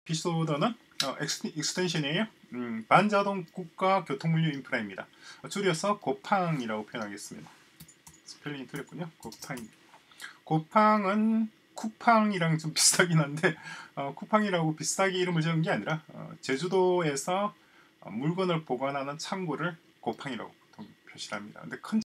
에피소드는 익스텐션이에요. 반자동 국가 교통물류 인프라입니다. 줄여서 고팡이라고 표현하겠습니다. 스펠링이 틀렸군요. 고팡은 쿠팡이랑 좀 비슷하긴 한데 쿠팡이라고 비슷하게 이름을 지은 게 아니라 제주도에서 물건을 보관하는 창고를 고팡이라고 보통 표시합니다. 근데 큰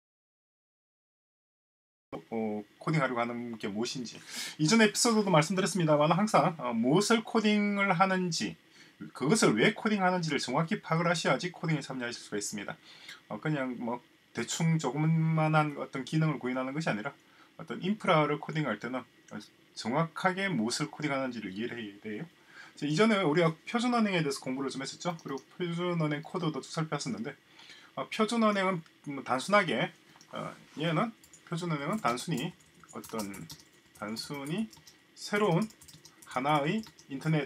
코딩하려고 하는 게 무엇인지 이전 에피소드도 말씀드렸습니다만 항상 무엇을 코딩을 하는지 그것을 왜 코딩하는지를 정확히 파악을 하셔야지 코딩에 참여하실 수가 있습니다. 그냥 뭐 대충 조그만한 어떤 기능을 구현하는 것이 아니라 어떤 인프라를 코딩할 때는 정확하게 무엇을 코딩하는지를 이해를 해야 돼요. 이전에 우리가 표준은행에 대해서 공부를 좀 했었죠. 그리고 표준은행 코드도 살펴봤었는데 표준은행은 단순하게 얘는 표준은행은 단순히 새로운 하나의 인터넷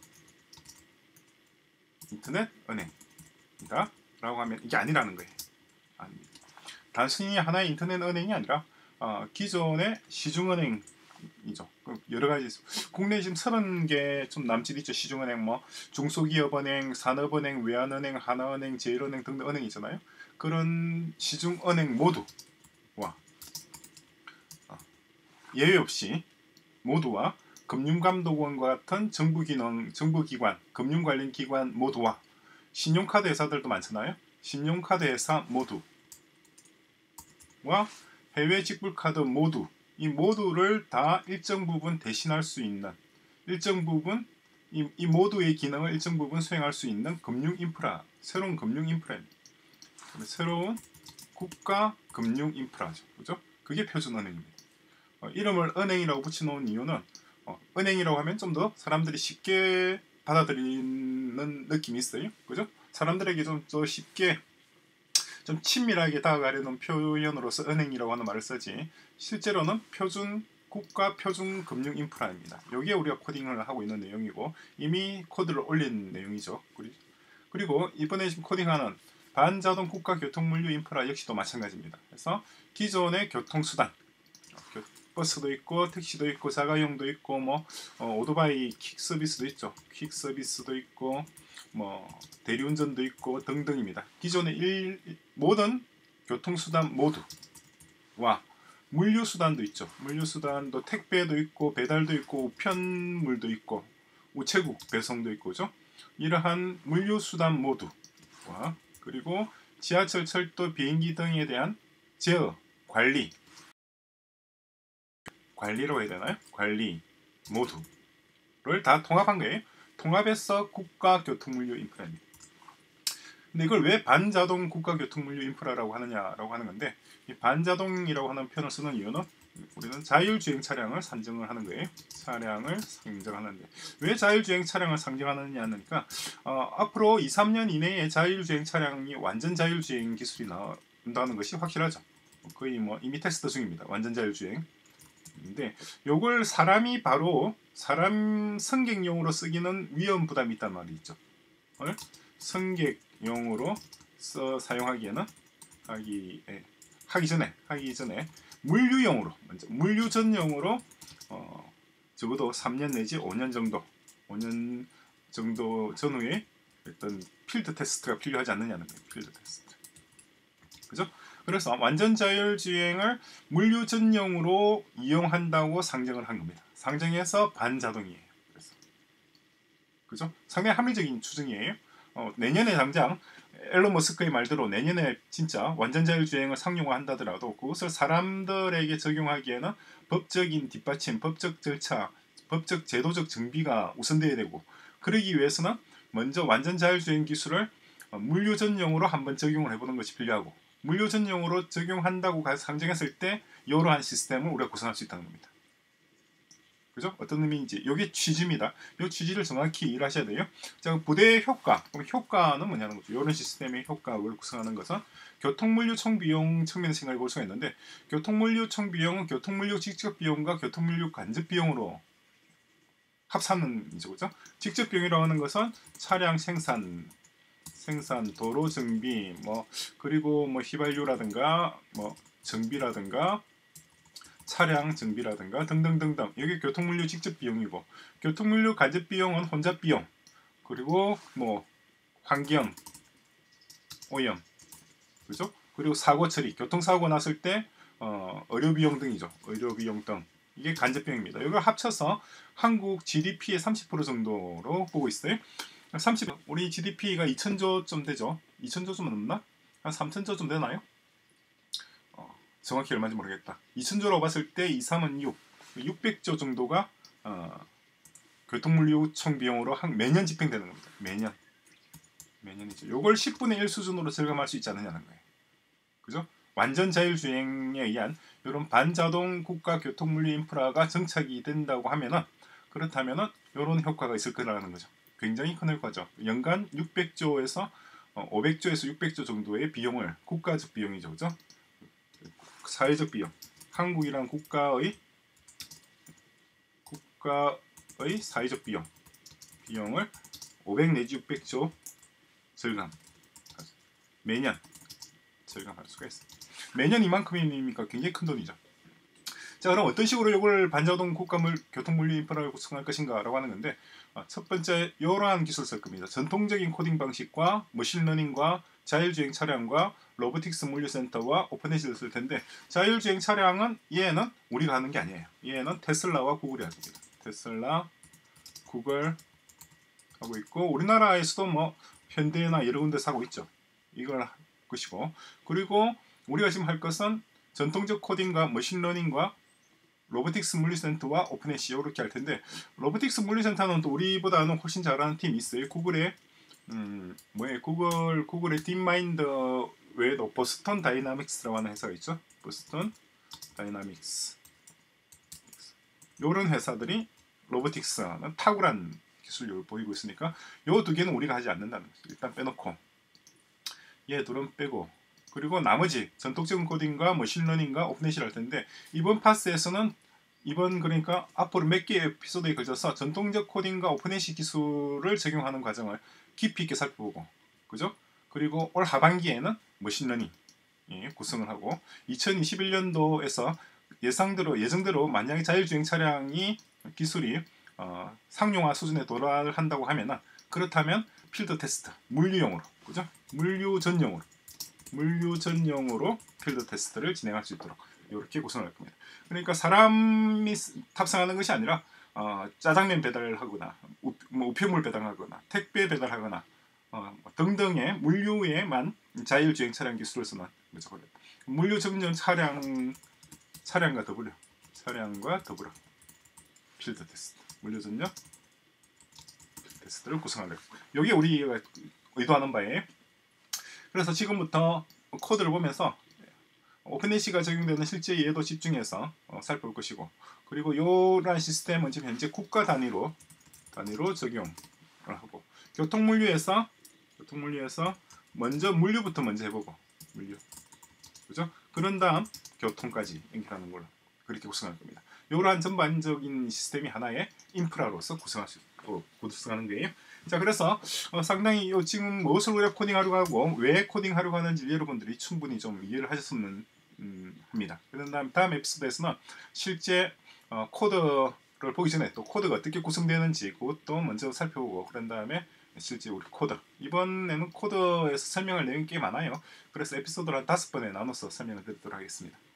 은행이다 라고 하면 이게 아니라는 거예요. 단순히 하나의 인터넷 은행이 아니라 기존의 시중은행이죠. 여러가지 국내에 지금 30개 좀 남짓 있죠. 시중은행 뭐 중소기업은행, 산업은행, 외환은행, 하나은행, 제일은행 등등 은행이 있잖아요. 그런 시중은행 모두와 예외 없이 모두와 금융감독원과 같은 정부기관, 금융 관련 기관 모두와 신용카드 회사들도 많잖아요. 신용카드 회사 모두와 해외 직불카드 모두, 이 모두를 다 일정 부분 대신할 수 있는, 일정 부분 이 모두의 기능을 일정 부분 수행할 수 있는 금융 인프라, 새로운 금융 인프라입니다. 새로운 국가 금융 인프라죠. 그죠? 그게 표준은행입니다. 이름을 은행이라고 붙여놓은 이유는 은행이라고 하면 좀 더 사람들이 쉽게 받아들이는 느낌이 있어요. 그죠? 사람들에게 좀 더 쉽게 좀 친밀하게 다가가려는 표현으로서 은행이라고 하는 말을 쓰지 실제로는 국가 표준 금융 인프라입니다. 여기에 우리가 코딩을 하고 있는 내용이고 이미 코드를 올린 내용이죠. 그리고 이번에 지금 코딩하는 반자동 국가 교통물류 인프라 역시도 마찬가지입니다. 그래서 기존의 교통수단 버스도 있고 택시도 있고 자가용도 있고 뭐 오토바이 퀵 서비스도 있죠. 퀵 서비스도 있고 뭐 대리운전도 있고 등등입니다. 기존의 모든 교통수단 모두와 물류수단도 있죠. 물류수단도 택배도 있고 배달도 있고 우편물도 있고 우체국 배송도 있고 그죠? 이러한 물류수단 모두와 그리고 지하철, 철도, 비행기 등에 대한 제어, 관리로 해야 되나요? 관리 모두를 다 통합한 거예요. 통합해서 국가교통물류 인프라입니다. 근데 이걸 왜 반자동 국가교통물류 인프라라고 하느냐라고 하는 건데 이 반자동이라고 하는 표현을 쓰는 이유는 우리는 자율주행 차량을 상정을 하는 거예요. 차량을 상정하는데 왜 자율주행 차량을 상정하느냐니까 앞으로 2-3년 이내에 자율주행 차량이 완전 자율주행 기술이 나온다는 것이 확실하죠. 거의 뭐 이미 테스트 중입니다. 완전 자율주행. 근데 요걸 사람 승객용으로 쓰기는 위험 부담이 있단 말이 있죠. 승객용으로 사용하기에는 하기 전에 물류용으로 먼저 물류 전용으로 적어도 3년 내지 5년 정도 전후에 어떤 필드 테스트가 필요하지 않느냐는 거예요. 필드 테스트. 그죠? 그래서 완전 자율주행을 물류 전용으로 이용한다고 상정을 한 겁니다. 상정해서 반자동이에요. 그죠? 상당히 합리적인 추정이에요. 내년에 당장 앨런 머스크의 말대로 내년에 진짜 완전 자율주행을 상용화한다더라도 그것을 사람들에게 적용하기에는 법적인 뒷받침, 법적 절차, 법적 제도적 정비가 우선돼야 되고 그러기 위해서는 먼저 완전 자율주행 기술을 물류 전용으로 한번 적용을 해보는 것이 필요하고 물류 전용으로 적용한다고 상정했을 때 이러한 시스템을 우리가 구성할 수 있다는 겁니다. 그죠? 어떤 의미인지 이게 취지입니다. 이 취지를 정확히 이해하셔야 돼요. 자, 부대의 효과. 그럼 효과는 뭐냐는 거죠. 이런 시스템의 효과를 구성하는 것은 교통물류 총비용 측면에서 생각해 볼 수가 있는데 교통물류 총비용은 교통물류 직접 비용과 교통물류 간접 비용으로 합산은 이죠. 그죠? 직접 비용이라고 하는 것은 차량 생산, 도로 정비, 그리고 휘발유라든가 정비라든가 차량 정비라든가 등등등등. 이게 교통물류 직접 비용이고, 교통물류 간접 비용은 혼잡 비용, 그리고 뭐 환경 오염, 그죠? 그리고 사고 처리, 교통사고 났을 때 의료 비용 등이죠. 의료 비용 등. 이게 간접 비용입니다. 이걸 합쳐서 한국 GDP의 30% 정도로 보고 있어요. 30, 우리 GDP가 2,000조쯤 되죠. 2,000조 좀 넘나? 한 3,000조 좀 되나요? 정확히 얼마인지 모르겠다. 2,000조로 봤을 때 2, 3은 6, 600조 정도가 교통물류 총 비용으로 매년 집행되는 겁니다. 매년이죠. 요걸 10분의 1 수준으로 절감할 수 있지 않느냐는 거예요. 그죠? 완전 자율주행에 의한 이런 반자동 국가 교통물류 인프라가 정착이 된다고 하면은, 그렇다면은 이런 효과가 있을 거라는 거죠. 굉장히 큰 효과죠. 연간 600조에서 500조에서 600조 정도의 비용을, 국가적 비용이죠, 그죠? 사회적 비용, 한국이란 국가의 사회적 비용을 500 내지 600조 절감, 매년 절감할 수가 있습니다. 매년 이만큼이니까 굉장히 큰 돈이죠. 자, 그럼 어떤 식으로 이걸 반자동 국가 교통물류 인프라를 구성할 것인가라고 하는 건데, 첫 번째 이러한 기술을 쓸 겁니다. 전통적인 코딩 방식과 머신러닝과 자율주행 차량과 로보틱스 물류센터와 오픈에시를 쓸 텐데, 자율주행 차량은 얘는 우리가 하는 게 아니에요. 얘는 테슬라와 구글이 하는 겁니다. 테슬라, 구글 하고 있고, 우리나라에서도 뭐 현대나 여러 군데 사고 있죠. 이걸 할 것이고, 그리고 우리가 지금 할 것은 전통적 코딩과 머신러닝과 로보틱스 물류센터와 오픈에시 이렇게 할 텐데, 로보틱스 물류센터는 또 우리보다는 훨씬 잘하는 팀이 있어요. 구글의 구글의 딥마인드 외에도 보스턴 다이나믹스라고 하는 회사가 있죠. 보스턴 다이나믹스. 이런 회사들이 로보틱스는 탁월한 기술력을 보이고 있으니까 요 두 개는 우리가 하지 않는다는 거죠. 일단 빼놓고 얘 둘은 빼고, 그리고 나머지 전통적인 코딩과 머신러닝과 오픈에시를 할 텐데, 이번 파스에서는 그러니까 앞으로 몇 개의 에피소드에 걸쳐서 전통적 코딩과 오픈에시 기술을 적용하는 과정을 깊이 있게 살펴보고, 그죠? 그리고 올 하반기에는 머신러닝 구성을 하고, 2021년도에서 예정대로 만약에 자율주행 차량이 기술이 상용화 수준에 도달한다고 하면은, 그렇다면 필드 테스트, 물류용으로, 그죠? 물류 전용으로 필드 테스트를 진행할 수 있도록 이렇게 구성할 겁니다. 그러니까 사람이 탑승하는 것이 아니라 짜장면 배달하거나 우편물 배달하거나 택배 배달하거나 등등의 물류에만 자율주행 차량 기술을 쓰는 거죠. 물류 전용 차량과 더불어 필드 테스트, 물류 전용 테스트를 구성하려고. 이게 우리가 의도하는 바예요. 그래서 지금부터 코드를 보면서 오픈에시가 적용되는 실제 예도 집중해서 살펴볼 것이고, 그리고 이러한 시스템은 지금 현재 국가 단위로 적용을 하고, 교통물류에서 먼저 물류부터 해보고, 그죠? 그런 다음 교통까지 연결하는 걸로 그렇게 구성할 겁니다. 이러한 전반적인 시스템이 하나의 인프라로서 구성하는 거예요. 자, 그래서 상당히 지금 무엇을 우리가 코딩하려고 하고 왜 코딩하려고 하는지 여러분들이 충분히 좀 이해를 하셨으면 합니다. 그런 다음 에피소드에서는 실제 코드를 보기 전에 또 코드가 어떻게 구성되는지 그것도 먼저 살펴보고, 그런 다음에 실제 우리 코드, 이번에는 코드에서 설명할 내용이 꽤 많아요. 그래서 에피소드를 한 5번에 나눠서 설명을 드리도록 하겠습니다.